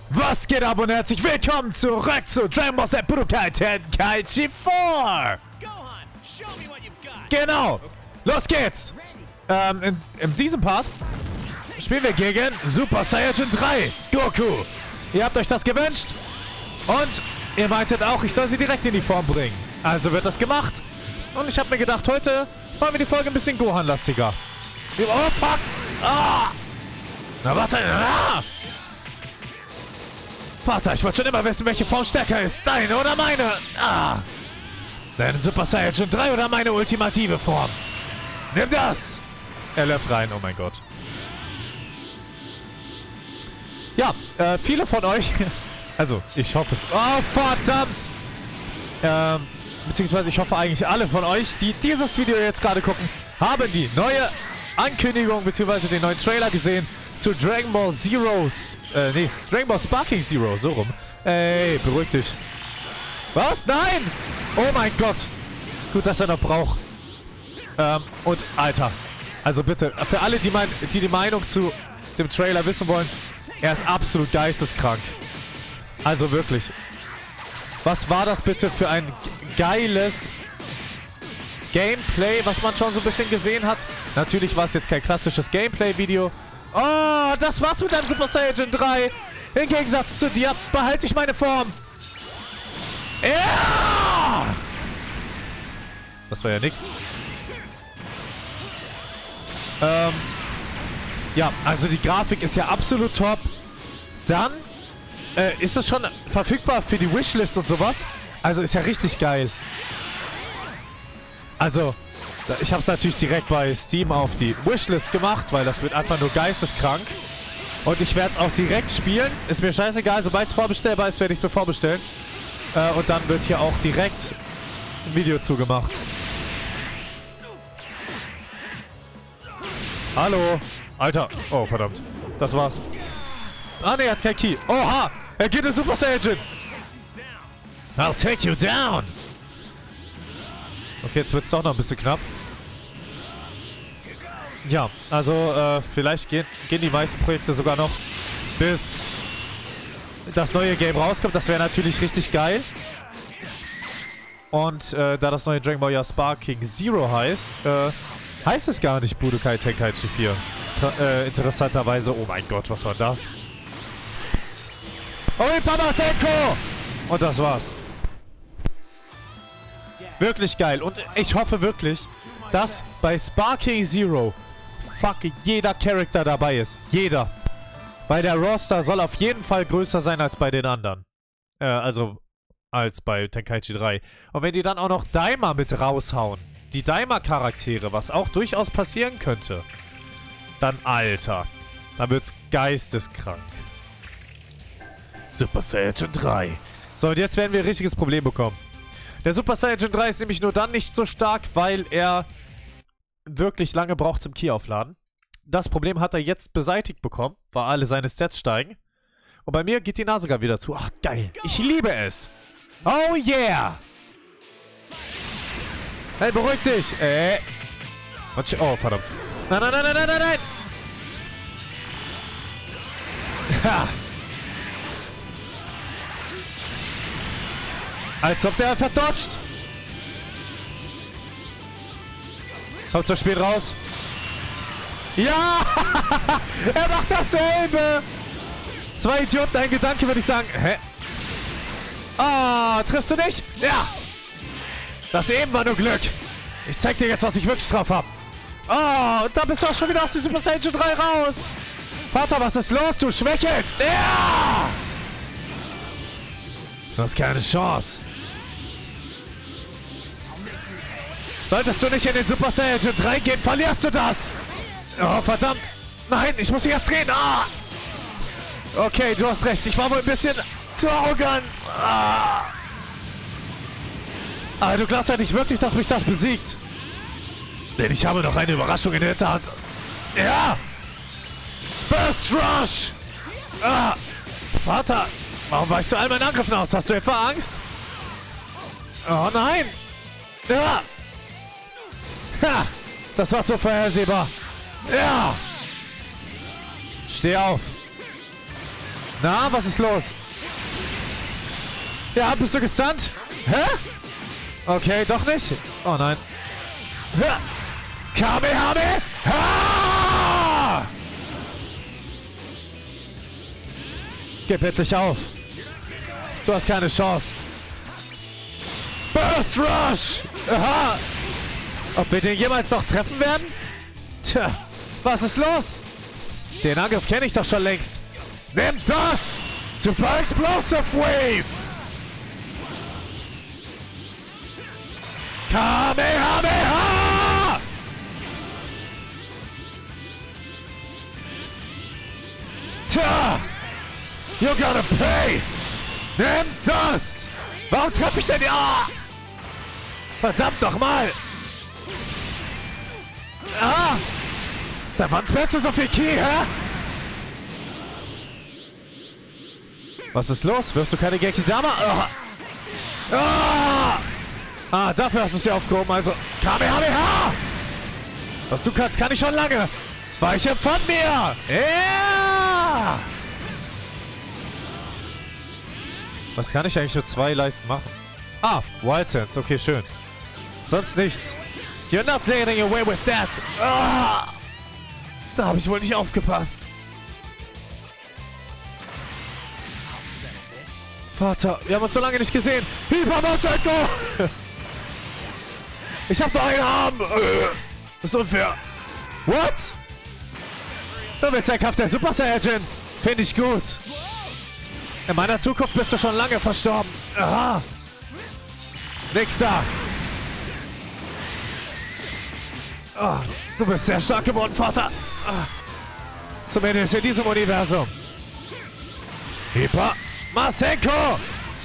Was geht ab und herzlich willkommen zurück zu Dragon Ball Z Budokai Tenkaichi 4! Genau! Los geht's! In diesem Part spielen wir gegen Super Saiyajin 3 Goku. Ihr habt euch das gewünscht und ihr meintet auch, ich soll sie direkt in die Form bringen. Also wird das gemacht. Und ich habe mir gedacht, heute machen wir die Folge ein bisschen Gohan-lastiger. Oh, fuck! Ah! Na, warte! Ah! Vater, ich wollte schon immer wissen, welche Form stärker ist. Deine oder meine? Ah! Dein Super Saiyajin 3 oder meine ultimative Form? Nimm das! Er läuft rein, oh mein Gott. Ja, viele von euch... Also, ich hoffe es... Oh, verdammt! Beziehungsweise ich hoffe eigentlich alle von euch, die dieses Video jetzt gerade gucken, haben die neue Ankündigung beziehungsweise den neuen Trailer gesehen zu Dragon Ball Zeroes. Dragon Ball Sparking Zero, so rum. Ey, beruhig dich. Was? Nein! Oh mein Gott. Gut, dass er noch braucht. Und, Alter. Also bitte, für alle, die die Meinung zu dem Trailer wissen wollen, er ist absolut geisteskrank. Also wirklich. Was war das bitte für ein geiles Gameplay, was man schon so ein bisschen gesehen hat? Natürlich war es jetzt kein klassisches Gameplay-Video. Oh, das war's mit einem Super Saiyajin 3. Im Gegensatz zu dir behalte ich meine Form. Ja! Das war ja nix. Ja, also die Grafik ist ja absolut top. Dann ist es schon verfügbar für die Wishlist und sowas. Also ist ja richtig geil. Also, ich habe es natürlich direkt bei Steam auf die Wishlist gemacht, weil das wird einfach nur geisteskrank. Und ich werde es auch direkt spielen. Ist mir scheißegal, sobald es vorbestellbar ist, werde ich es mir vorbestellen. Und dann wird hier auch direkt ein Video zugemacht. Hallo. Alter. Oh, verdammt. Das war's. Ah, ne, er hat kein Key. Oha! Er geht in Super Saiyajin! I'll take you down! Okay, jetzt wird's doch noch ein bisschen knapp. Ja, also, vielleicht gehen die meisten Projekte sogar noch, bis das neue Game rauskommt. Das wäre natürlich richtig geil. Und, da das neue Dragon Ball Sparking Zero heißt, heißt es gar nicht Budokai Tenkaichi 4. Interessanterweise, oh mein Gott, was war das? Oh, Papa Senko! Und das war's. Wirklich geil. Und ich hoffe wirklich, dass bei Sparking Zero jeder Charakter dabei ist. Jeder. Weil der Roster soll auf jeden Fall größer sein als bei den anderen. Also, als bei Tenkaichi 3. Und wenn die dann auch noch Daima mit raushauen, die Daima-Charaktere, was auch durchaus passieren könnte, dann, Alter, dann wird's geisteskrank. Super Saiyajin 3. So, und jetzt werden wir ein richtiges Problem bekommen. Der Super Saiyajin 3 ist nämlich nur dann nicht so stark, weil er wirklich lange braucht zum Ki aufladen. Das Problem hat er jetzt beseitigt bekommen, weil alle seine Stats steigen. Und bei mir geht die Nase gerade wieder zu. Ach, geil. Ich liebe es. Oh yeah. Hey, beruhig dich. Oh, verdammt. Nein, nein, nein, nein, nein, nein, nein. Ha. Als ob der verdodgt. Kommt zur Spiel raus. Ja! Er macht dasselbe! Zwei Idioten, ein Gedanke, würde ich sagen. Hä? Ah, triffst du nicht? Ja! Das eben war nur Glück. Ich zeig dir jetzt, was ich wirklich drauf habe. Oh, und da bist du auch schon wieder aus dem Super Saiyajin 3 raus. Vater, was ist los? Du schwächelst. Ja! Du hast keine Chance. Solltest du nicht in den Super Saiyajin 3 gehen, verlierst du das. Oh, verdammt. Nein, ich muss mich erst drehen. Ah! Okay, du hast recht. Ich war wohl ein bisschen zu arrogant. Ah! Aber du glaubst ja nicht wirklich, dass mich das besiegt. Denn ich habe noch eine Überraschung in der Hinterhand. Ja! Burst Rush! Ah! Vater, warum weichst du all meinen Angriffen aus? Hast du etwa Angst? Oh nein! Ja! Ha! Das war so vorhersehbar. Ja! Steh auf! Na, was ist los? Ja, bist du gestunt? Hä? Okay, doch nicht. Oh nein. Kamehameha! Gib endlich auf. Du hast keine Chance. Burst Rush! Aha! Ob wir den jemals noch treffen werden? Tja, was ist los? Den Angriff kenne ich doch schon längst. Nimm das! Super Explosive Wave! Kamehameha! Tja! You're gonna pay! Nimm das! Warum treffe ich denn die... Ah! Verdammt nochmal! Ah! Seit wann's Beste so viel Key, hä? Was ist los? Wirst du keine Gekidama? Ah! Ah! Ah, dafür hast du es ja aufgehoben, also... Kamehameha! Was du kannst, kann ich schon lange! Weiche von mir! Ja! Was kann ich eigentlich mit 2 Leisten machen? Ah, Wild Sense. Okay, schön. Sonst nichts. You're not getting away with that. Ah! Da habe ich wohl nicht aufgepasst. Vater, wir haben uns so lange nicht gesehen. Hypermosenko! Ich habe nur einen Arm. Das ist unfair. What? Du willst ein Kampf der Super Saiyajin. Finde ich gut. In meiner Zukunft bist du schon lange verstorben. Aha. Nix da. Oh, du bist sehr stark geworden, Vater. Zumindest in diesem Universum. Hyper Masenko.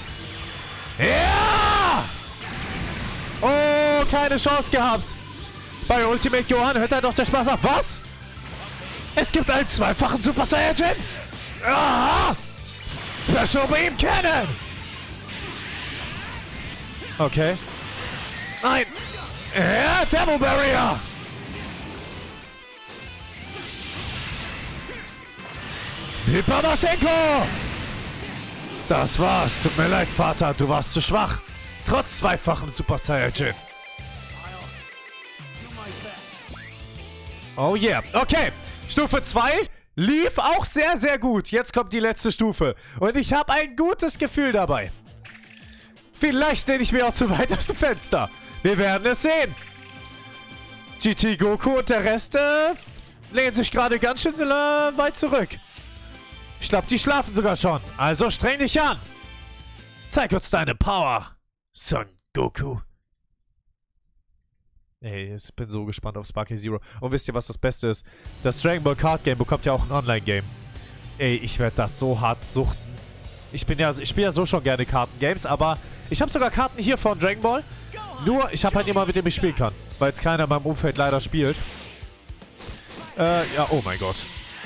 Ja! Oh, keine Chance gehabt. Bei Ultimate Gohan hört er doch der Spaß auf. Was? Es gibt einen zweifachen Super Saiyajin? Aha! Special Beam Cannon! Okay. Nein! Ja, Devil Barrier! Hyper Masenko! Das war's. Tut mir leid, Vater. Du warst zu schwach. Trotz zweifachem Super Saiyajin. Oh yeah. Okay. Stufe 2 lief auch sehr, sehr gut. Jetzt kommt die letzte Stufe. Und ich habe ein gutes Gefühl dabei. Vielleicht lehne ich mir auch zu weit aus dem Fenster. Wir werden es sehen. GT Goku und der Rest lehnen sich gerade ganz schön weit zurück. Ich glaube, die schlafen sogar schon. Also streng dich an. Zeig uns deine Power, Son Goku. Ey, ich bin so gespannt auf Sparking Zero. Und wisst ihr, was das Beste ist? Das Dragon Ball Card Game bekommt ja auch ein Online-Game. Ey, ich werde das so hart suchten. Ich spiele ja so schon gerne Kartengames, aber ich habe sogar Karten hier von Dragon Ball. Nur, ich habe halt niemanden, mit dem ich spielen kann. Weil es keiner in meinem Umfeld leider spielt. Ja, oh mein Gott.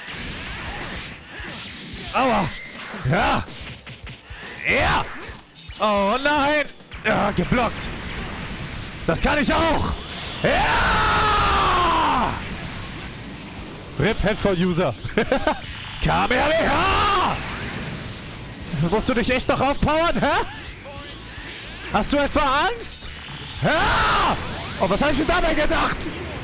Aua! Ja! Ja! Oh nein! Ja, geblockt! Das kann ich auch! Ja! RIP Headphone User! Kamehameha! Musst du dich echt noch aufpowern, hä? Hast du etwa Angst? Ja! Oh, was habe ich mir dabei gedacht?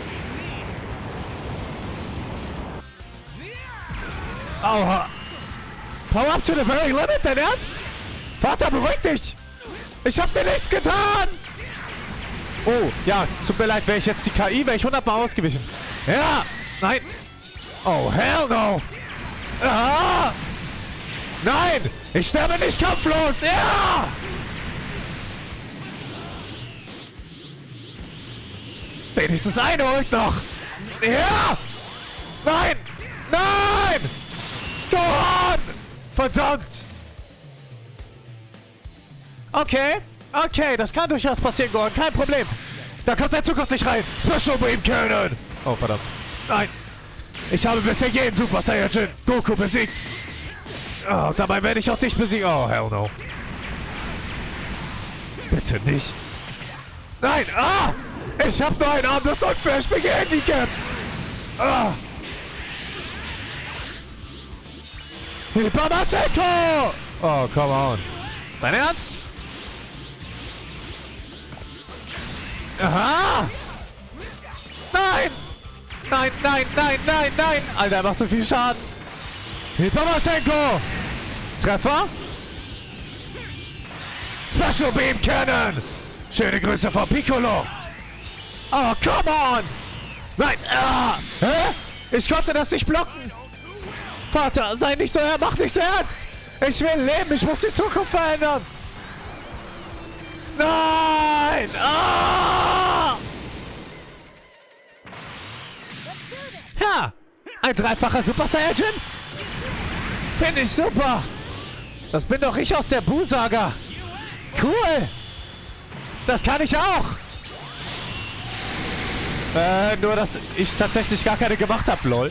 Aua! Power up to the very limit, dein Ernst? Vater, beruhig dich! Ich hab dir nichts getan! Oh, ja, tut mir leid, wäre ich jetzt die KI, wäre ich 100-mal ausgewichen. Ja! Nein! Oh, hell no! Ah! Nein! Ich sterbe nicht kampflos! Ja! Wenigstens eine holt noch! Ja! Nein! Nein! Go on! Verdammt! Okay, okay, das kann durchaus passieren, Gohan, kein Problem. Da kommt der Zukunft nicht rein. Special Beam Cannon! Oh, verdammt. Nein! Ich habe bisher jeden Super Saiyajin Goku besiegt. Oh, dabei werde ich auch dich besiegen. Oh, hell no. Bitte nicht. Nein! Ah! Ich habe nur einen Arm, das ist unfair, ich bin gehandicapt! Ah! Hyper Masenko! Oh, come on. Dein Ernst? Aha! Nein! Nein, nein, nein, nein, nein! Alter, er macht so viel Schaden. Hyper Masenko! Treffer? Special Beam Cannon! Schöne Grüße von Piccolo! Oh, come on! Nein! Ah! Hä? Ich konnte das nicht blocken! Vater, sei nicht so mach nicht so ernst! Ich will leben, ich muss die Zukunft verändern! Nein! Ah! Ja! Ein dreifacher Super Saiyajin? Finde ich super! Das bin doch ich aus der Buu-Saga! Cool! Das kann ich auch! Nur, dass ich tatsächlich gar keine gemacht habe, lol.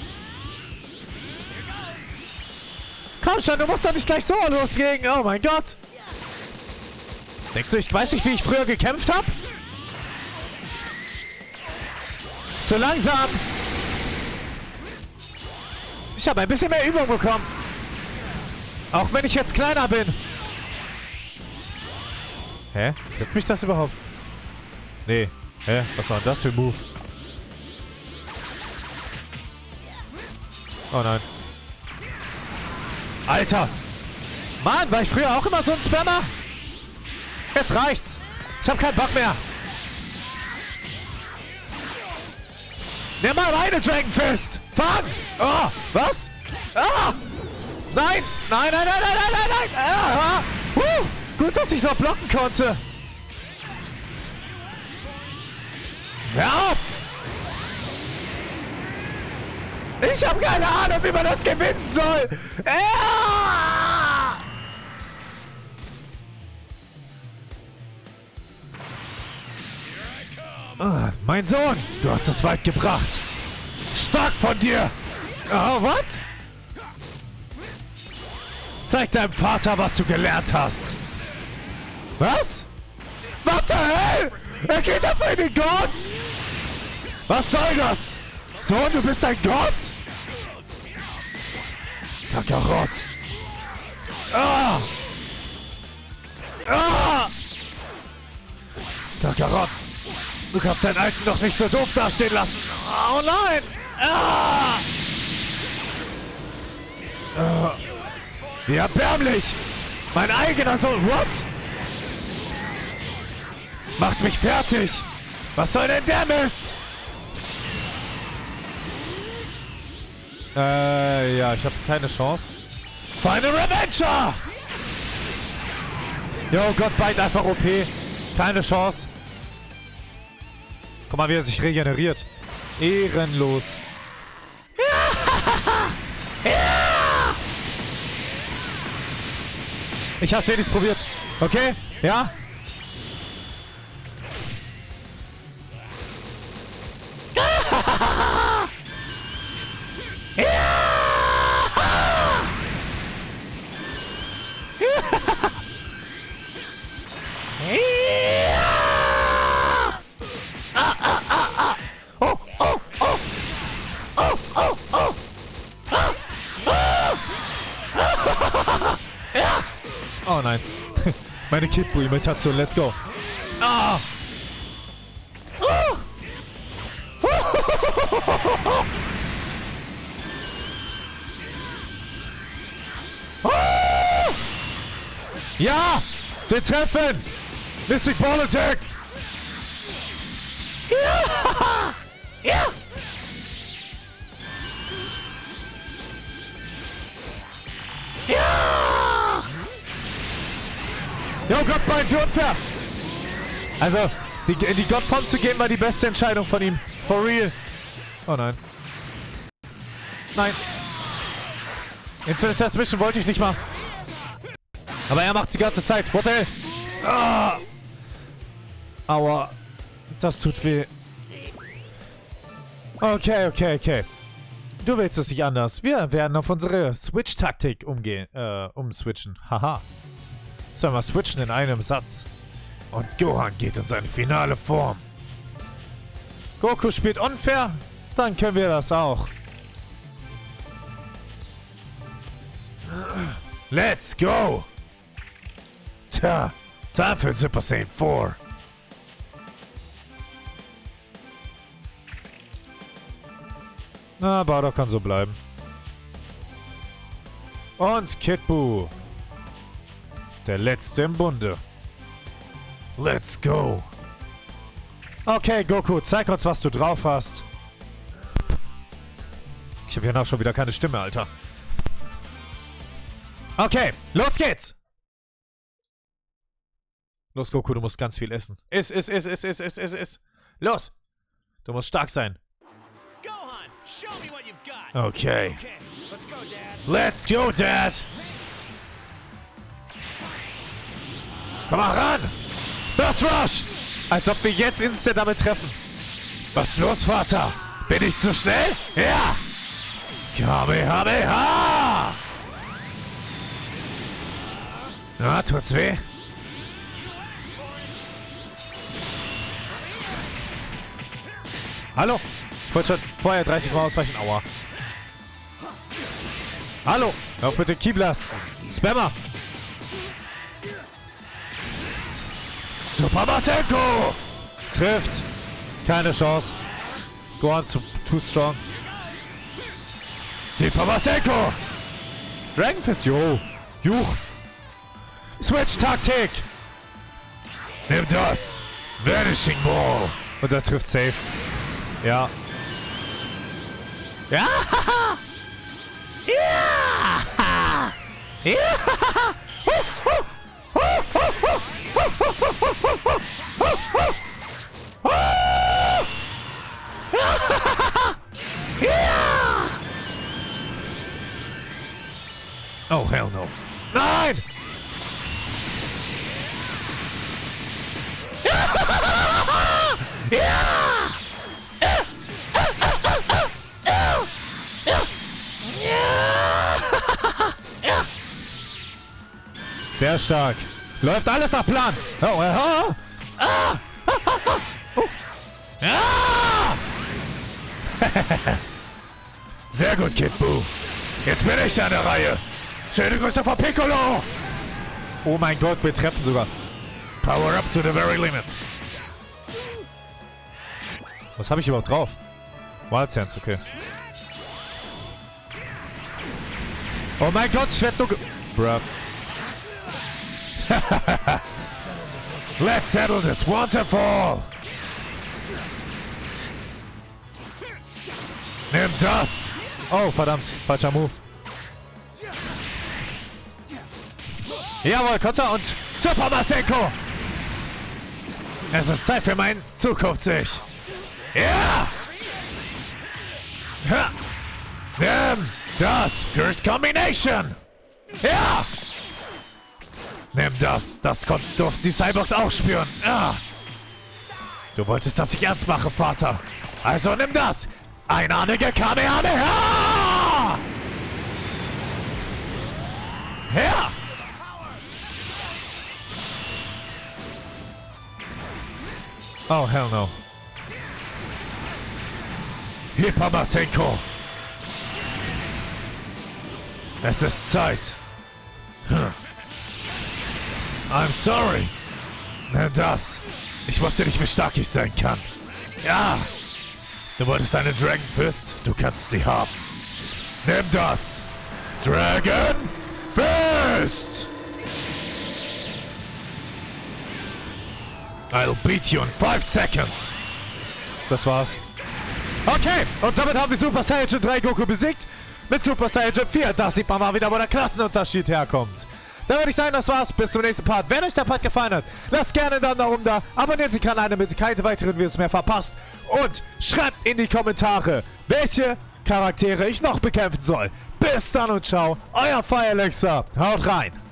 Komm schon, du musst doch nicht gleich so loslegen. Oh mein Gott. Denkst du, ich weiß nicht, wie ich früher gekämpft habe? Zu langsam. Ich habe ein bisschen mehr Übung bekommen. Auch wenn ich jetzt kleiner bin. Hä? Trifft mich das überhaupt? Nee. Hä? Was war denn das für ein Move? Oh nein. Alter! Mann, war ich früher auch immer so ein Spammer? Jetzt reicht's. Ich hab keinen Bock mehr. Nimm mal meine Dragon Fist. Fang! Oh, was? Ah! Nein! Nein, nein, nein, nein, nein, nein, nein! Ah! Gut, dass ich noch blocken konnte. Hör auf! Ich habe keine Ahnung, wie man das gewinnen soll. Ah, mein Sohn, du hast es weit gebracht. Stark von dir. Oh, was? Zeig deinem Vater, was du gelernt hast. Was? Was the hell? Er geht einfach in den Gott. Was soll das? Sohn, du bist ein Gott? Kakarott. Ah! Ah! Kakarott. Du kannst deinen Alten doch nicht so doof dastehen lassen. Oh nein! Ah! Ah. Wie erbärmlich! Mein eigener Sohn, what? Macht mich fertig! Was soll denn der Mist? Ja, ich habe keine Chance. Final Revenger! Jo, Gott, beide einfach OP. Keine Chance. Guck mal, wie er sich regeneriert. Ehrenlos. Ich hab's wenigstens probiert. Okay? Ja? Oh nein. Meine Kid-Buu-Imitation, let's go. Ah! Ja! Wir treffen! Mystic Ball Attack! Ja! Ja! Ja! Jo, Gottbein für unfair! Also, in die Gottform zu gehen war die beste Entscheidung von ihm. For real. Oh nein. Nein. Instant Test Mission wollte ich nicht mal. Aber er macht's die ganze Zeit. What the hell? Ah. Aua. Das tut weh. Okay, okay, okay. Du willst es nicht anders. Wir werden auf unsere Switch-Taktik umswitchen. Haha. Zweimal switchen in einem Satz. Und Gohan geht in seine finale Form. Goku spielt unfair? Dann können wir das auch. Let's go! Tja, time für Super Saiyan 4. Na, Bardock kann so bleiben. Und Kid Buu. Der letzte im Bunde. Let's go. Okay, Goku, zeig uns, was du drauf hast. Ich habe hier noch schon wieder keine Stimme, Alter. Okay, los geht's. Los, Goku, du musst ganz viel essen. Iss. Los. Du musst stark sein. Okay. Let's go, Dad. Komm mal ran. Burst Rush. Als ob wir jetzt instant damit treffen. Was ist los, Vater? Bin ich zu schnell? Ja. Kamehameha. Na, tut's weh? Hallo? Ich wollte schon vorher 30 Mal ausweichen. Aua. Hallo? Hör auf mit den Keyblast. Spammer. Super Masenko! Trifft. Keine Chance. Gohan too strong. Super Masenko! Dragon Fist, jo. Juch. Switch-Taktik. Nimm das. Vanishing Ball. Und er trifft safe. Ja. Ja! Ja! Ja! Oh, hell no. Nein! Sehr stark. Läuft alles nach Plan. Sehr gut, Kid Buu. Jetzt bin ich an der Reihe. Schöne Grüße von Piccolo. Oh mein Gott, wir treffen sogar. Power up to the very limit. Was habe ich überhaupt drauf? Wild Sense, okay. Oh mein Gott, ich werde nur Bruh. Let's settle this once and for all. Nimm das. Oh, verdammt. Falscher Move. Jawohl, Konter und Super Masenko. Es ist Zeit für mein Zukunftssicht. Ja! Ja! Nimm das. First Combination. Ja! Nimm das. Das durften die Cyborgs auch spüren. Ja! Du wolltest, dass ich ernst mache, Vater. Also nimm das. Einarmige Kamehameha! Ja! Oh, hell no. Hyper Masenko. Es ist Zeit. I'm sorry. Nimm das. Ich wusste nicht, wie stark ich sein kann. Ja. Du wolltest eine Dragon Fist. Du kannst sie haben. Nimm das. Dragon Fist. I'll beat you in 5 seconds. Das war's. Okay, und damit haben wir Super Saiyan 3 Goku besiegt. Mit Super Saiyan 4, da sieht man mal wieder, wo der Klassenunterschied herkommt. Dann würde ich sagen, das war's. Bis zum nächsten Part. Wenn euch der Part gefallen hat, lasst gerne einen Daumen nach oben da. Abonniert den Kanal, damit ihr keine weiteren Videos mehr verpasst. Und schreibt in die Kommentare, welche Charaktere ich noch bekämpfen soll. Bis dann und ciao. Euer Fire Elixir. Haut rein.